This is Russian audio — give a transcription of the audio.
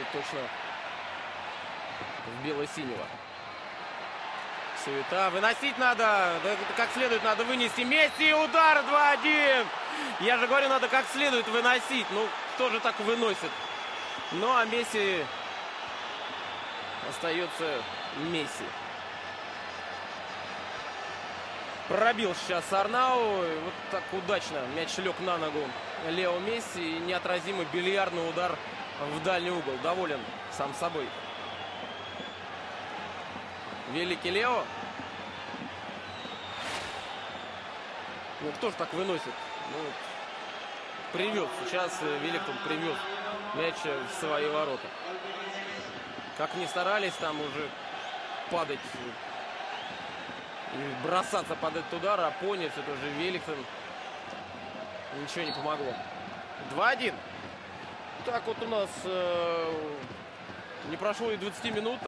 точно в бело-синего. Суета. Выносить надо. Да, как следует надо вынести. Месси, удар 2-1. Я же говорю, надо как следует выносить. Ну, кто же так выносит? Ну, а Месси остается Месси. Пробил сейчас Арнау. Вот так удачно мяч лег на ногу Лео Месси. И неотразимый бильярдный удар в дальний угол. Доволен сам собой великий Лео. Ну, кто же так выносит? Ну, привез. Сейчас Великтон привез мяч в свои ворота. Как ни старались там уже падать и бросаться под этот удар, а понял, это уже Великтон. Ничего не помогло. 2-1. Так вот у нас не прошло и 20 минут.